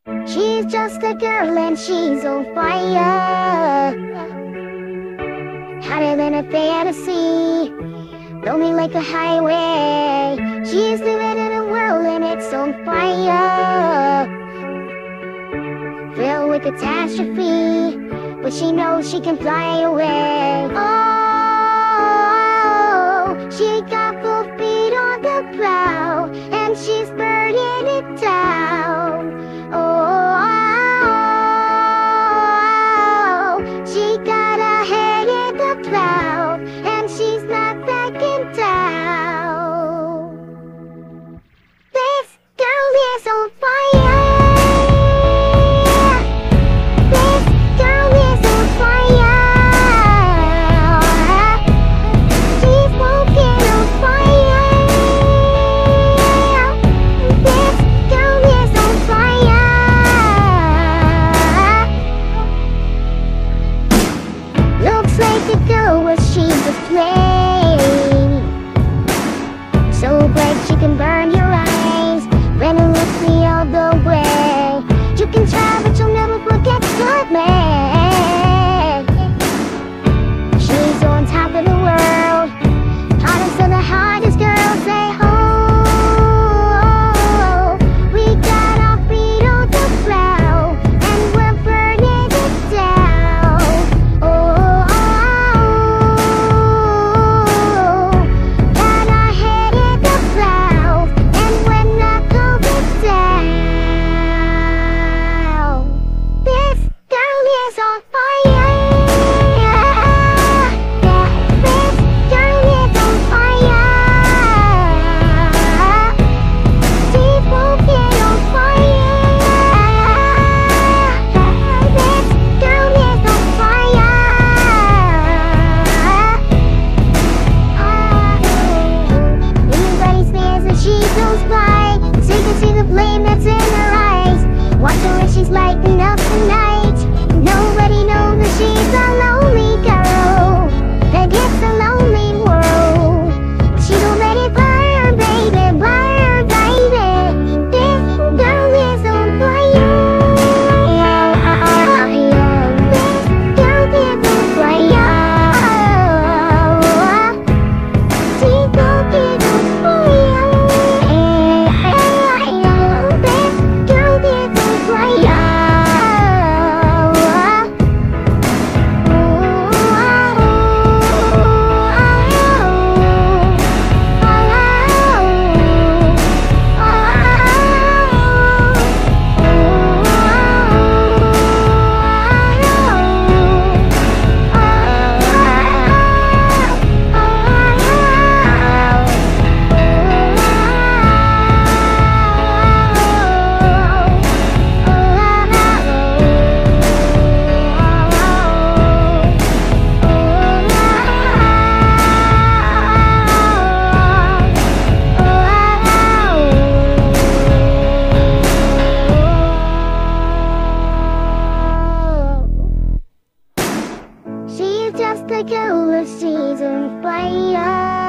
She's just a girl and she's on fire, hotter than a fantasy, lonely like a highway. She's living in a world and it's on fire, filled with catastrophe, but she knows she can fly away. Oh, she got both feet on the plow and she's burning it down. Oh, she got her head in the cloud and she's not backing down. This girl is on fire. This girl is on fire. She's walking on fire. This girl is on fire. Looks like the girl was she's a flame, so bright she can burn your eyes. Running with me all the way. You can try but you'll never forget good man. She's on top of the world, hottest of the hottest girls. Say ho, we got our feet on the plow and we're burning it down. Oh, got our head in the clouds and we're not going down. This girl is on fire. This girl is on fire. She's walking on fire. This girl is on fire. Everybody stares and she goes by, so you can see the flame that's in her eyes. Watch her and she's lighting up the night. Nobody knows that she's a lonely girl that gets a lonely world. She don't let it burn, baby, burn, baby. This girl is on fire. This girl is on fire. She's walking on fire. This girl is on fire. She's just a girl, she's on fire.